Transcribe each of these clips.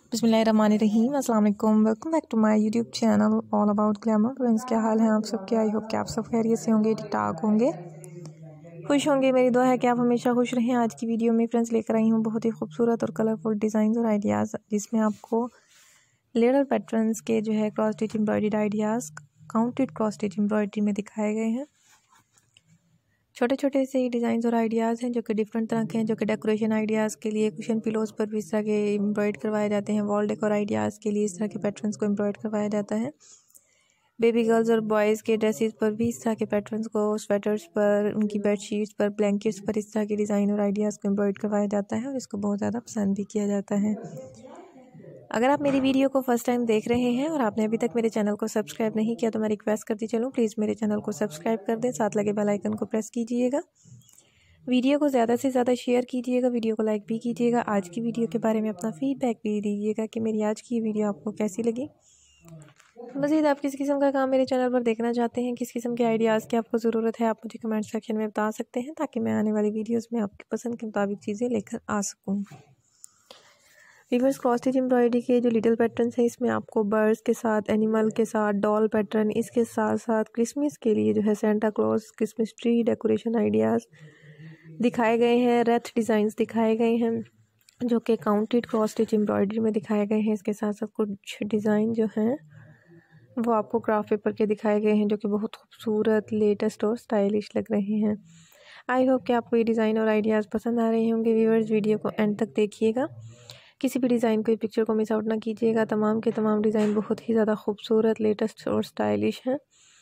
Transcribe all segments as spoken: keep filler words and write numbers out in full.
बिस्मिल्लाहिर्रहमानिर्रहीम अस्सलाम वालेकुम। Welcome back to my YouTube channel all about glamour. Friends, क्या हाल है आप सबके? आई होप कि आप सब खैरियत से होंगे, ठीक ठाक होंगे, खुश होंगे। मेरी दुआ है कि आप हमेशा खुश रहें। आज की वीडियो में फ्रेंड्स लेकर आई हूँ बहुत ही खूबसूरत और कलरफुल डिज़ाइन और आइडियाज़, जिसमें आपको लेडर पैटर्न्स के जो है cross stitch embroidered ideas counted cross stitch embroidery में दिखाए गए हैं। छोटे छोटे से डिज़ाइन और आइडियाज़ हैं जो कि डिफरेंट तरह के हैं, जो कि डेकोरेशन आइडियाज़ के लिए कुशन पिलोज़ पर भी इस तरह के एम्ब्रॉयड करवाए जाते हैं। वॉल डेकोर आइडियाज़ के लिए इस तरह के पैटर्न्स को एम्ब्रॉयड करवाया जाता है। बेबी गर्ल्स और बॉयज़ के ड्रेसेस पर भी इस तरह के पैटर्न्स को, स्वेटर्स पर, उनकी बेडशीट्स पर, ब्लैंकेट्स पर इस तरह के डिज़ाइन और आइडियाज़ को एम्ब्रॉयड करवाया जाता है और इसको बहुत ज़्यादा पसंद भी किया जाता है। अगर आप मेरी वीडियो को फर्स्ट टाइम देख रहे हैं और आपने अभी तक मेरे चैनल को सब्सक्राइब नहीं किया तो मैं रिक्वेस्ट करती चलूँ, प्लीज़ मेरे चैनल को सब्सक्राइब कर दें, साथ लगे बेल आइकन को प्रेस कीजिएगा। वीडियो को ज़्यादा से ज़्यादा शेयर कीजिएगा, वीडियो को लाइक भी कीजिएगा। आज की वीडियो के बारे में अपना फीडबैक भी दीजिएगा कि मेरी आज की वीडियो आपको कैसी लगी। मज़ीद आप किस किस्म का काम मेरे चैनल पर देखना चाहते हैं, किस किस्म के आइडियाज़ की आपको ज़रूरत है, आप मुझे कमेंट सेक्शन में बता सकते हैं, ताकि मैं आने वाली वीडियोज़ में आपकी पसंद के मुताबिक चीज़ें लेकर आ सकूँ। वीवर्स, क्रॉस स्टिच एम्ब्रॉयडरी के जो लिटिल पैटर्न्स हैं, इसमें आपको बर्ड्स के साथ, एनिमल के साथ, डॉल पैटर्न, इसके साथ साथ क्रिसमस के लिए जो है Santa Claus Christmas tree decoration ideas दिखाए गए हैं। रेथ डिज़ाइंस दिखाए गए हैं जो कि काउंटेड क्रॉस स्टिच एम्ब्रॉयडरी में दिखाए गए हैं। इसके साथ साथ कुछ डिज़ाइन जो हैं वो आपको क्राफ्ट पेपर के दिखाए गए हैं, जो कि बहुत खूबसूरत, लेटेस्ट और स्टाइलिश लग रहे हैं। आई होप कि आपको ये डिज़ाइन और आइडियाज़ पसंद आ रहे होंगे। व्यूअर्स, वीडियो को एंड तक देखिएगा, किसी भी डिज़ाइन को, पिक्चर को मिस आउट ना कीजिएगा। तमाम के तमाम डिज़ाइन बहुत ही ज़्यादा खूबसूरत, लेटेस्ट और स्टाइलिश हैं।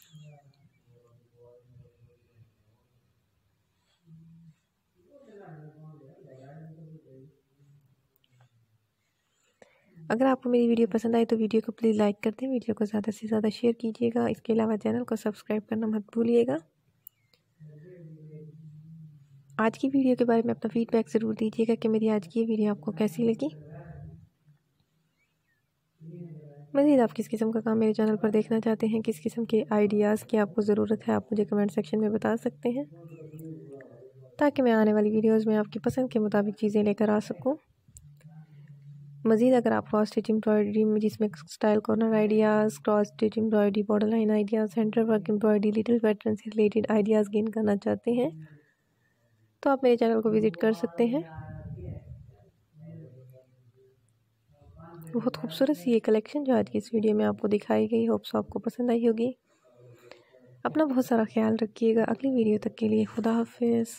अगर आपको मेरी वीडियो पसंद आए तो वीडियो को प्लीज़ लाइक कर दें, वीडियो को ज़्यादा से ज़्यादा शेयर कीजिएगा। इसके अलावा चैनल को सब्सक्राइब करना मत भूलिएगा। आज की वीडियो के बारे में अपना फीडबैक ज़रूर दीजिएगा कि मेरी आज की ये वीडियो आपको कैसी लगी। मज़ीद आप किस किस्म का काम मेरे चैनल पर देखना चाहते हैं, किस किस्म के आइडियाज़ की आपको ज़रूरत है, आप मुझे कमेंट सेक्शन में बता सकते हैं, ताकि मैं आने वाली वीडियोज़ में आपकी पसंद के मुताबिक चीज़ें लेकर आ सकूँ। मज़ीद अगर आप क्रॉस स्टिच एम्ब्रॉयडरी में, जिसमें style corner ideas, cross stitch embroidery, border line ideas, centre work embroidery, little pattern से रिलेटेड आइडियाज़ गेन करना चाहते हैं तो आप मेरे चैनल को विज़िट कर सकते हैं। बहुत खूबसूरत सी ये कलेक्शन जो आज की इस वीडियो में आपको दिखाई गई, होप्स आपको पसंद आई होगी। अपना बहुत सारा ख्याल रखिएगा। अगली वीडियो तक के लिए खुदा हाफिज़।